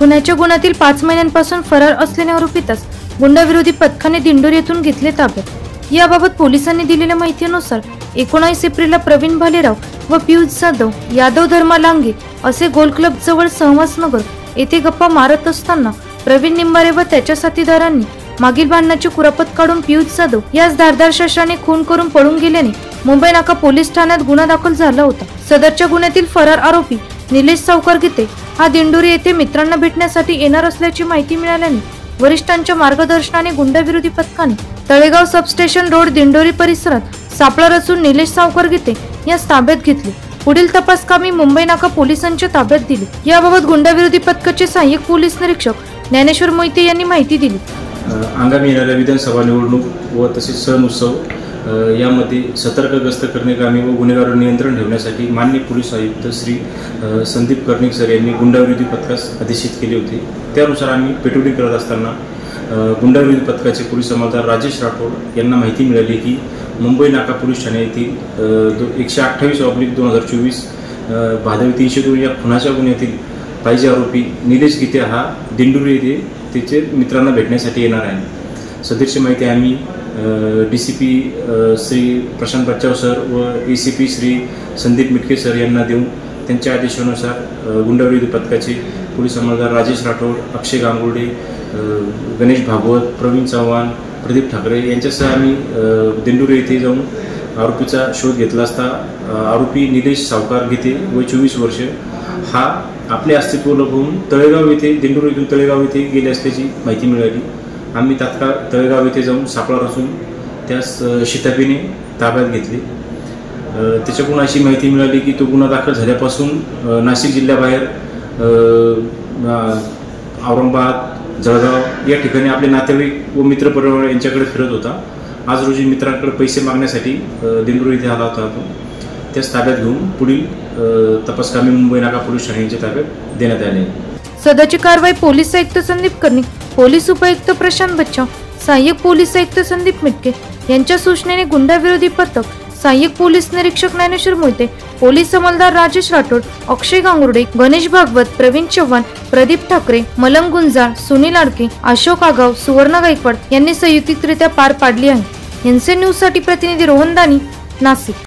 खुनाच्या गुन्ह्यातील 5 महिन्यांपासून फरार असलेल्या आरोपीतच गुंडाविरोधी पथकाने दिंडोरी येथून घेतले ताब्यात। याबाबत पोलिसांनी दिलेल्या माहितीनुसार 19 एप्रिलला प्रवीण भालेराव व पियुष जाधव यादव धर्मा लांगे असे गोल क्लब जवळ सहवासनगर येथे गप्पा मारत असताना प्रवीण निंबारे व त्याच्या साथीदारांनी मागील भांडणाची कुरापत काढून पियुष जाधव यास धारदार शस्त्राने खून करून पळून गेल्याने मुंबई नाका पोलीस ठाण्यात गुन्हा दाखल झाला होता। सदरच्या गुन्ह्यातील फरार आरोपी निलेश सावकार गीते हा दिंडोरी येथे मित्रांना भेटण्यासाठी येणार असल्याची माहिती मिळाल्याने वरिष्ठांच्या मार्गदर्शनाने गुंडाविरोधी पथकाने तळेगाव सबस्टेशन रोड दिंडोरी परिसरात सापळा रचून निलेश सावकार गीते यास ताब्यात घेतले। पुढील तपास कामी मुंबई नाका पोलिसांच्या ताब्यात दिली। याबाबत गुंडाविरोधी पथकाचे सहाय्यक पोलीस निरीक्षक ज्ञानेश्वर मोहिते यांनी माहिती दिली। आगामी येणाऱ्या विधानसभा निवडणूक व तसेच सण उत्सव यामध्ये सतर्क गस्त करण्याकामी व गुन्हेगार नियंत्रण ठेवण्यासाठी माननीय पोलीस आयुक्त श्री संदीप कर्णिक सर यांनी गुंडाविरोधी पथकास आदेशित केले होते। त्यानुसार आम्ही पेट्रोलिंग करत असताना गुंडाविरोधी पथकाचे पोलीस अंमलदार राजेश राठोड यांना माहिती मिळाली की मुंबई नाका पोलीस ठाणे येथील 128/2024 भादवी 302 या खुनाच्या गुन्ह्यातील पाहिजे आरोपी निलेश गीते हा दिंडोरी येथे त्याचे मित्रांना भेटण्यासाठी येणार आहे। सदरची माहिती आम्ही DCP श्री प्रशांत बच्चाव सर व ACP श्री संदीप मिटके सर यांना देऊन त्यांच्या आदेशानुसार गुंडाविरोधी पथकाचे पोलीस अंमलदार राजेश राठोड, अक्षय गांगुर्डे, गणेश भागवत, प्रवीण चव्हाण, प्रदीप ठाकरे यांच्यासह आम्ही दिंडोरी येथे जाऊन आरोपीचा शोध घेतला असता आरोपी निलेश सावकार गीते वय 24 वर्ष हा आपले अस्तित्व लपवून तळेगाव येथे दिंडोरी येथून तळेगाव येथे गेले असल्याची माहिती मिळाली। आम्ही तात्काळ तळेगाव येथे जाऊन सापळा रचून त्यास शिताफीने ताब्यात घेतले। त्याच्याकडून अशी माहिती मिळाली की तो गुन्हा दाखल झाल्यापासून नाशिक जिल्ह्याबाहेर औरंगाबाद, जळगाव या ठिकाणी आपले नातेवाईक व मित्रपरिवार यांच्याकडे फिरत होता। आज रोजी मित्रांकडे पैसे मागण्यासाठी दिंडोरी येथे आला होता। त्यास ताब्यात घेऊन पुढील तपासकामी मुंबई नाका पोलीस ठाण्याच्या ताब्यात देण्यात आले। सदरची कारवाई पोलीस आयुक्त संदीप कर्णिक, पोलीस उपायुक्त प्रशांत बच्चाव, सहाय्यक पोलीस आयुक्त संदीप मिटके यांच्या सूचनेने गुंडाविरोधी पथक, सहाय्यक पोलीस निरीक्षक ज्ञानेश्वर मोहिते, पोलीस अंमलदार राजेश राठोड, अक्षय गांगुर्डे, गणेश भागवत, प्रवीण चव्हाण, प्रदीप ठाकरे, मलंग गुंजाळ, सुनील आडके, अशोक आगाव, सुवर्ण गायकवाड यांनी संयुक्तिकरित्या पार पाडली आहे। एनसी न्यूज साठी प्रतिनिधी रोहन दानी, नाशिक।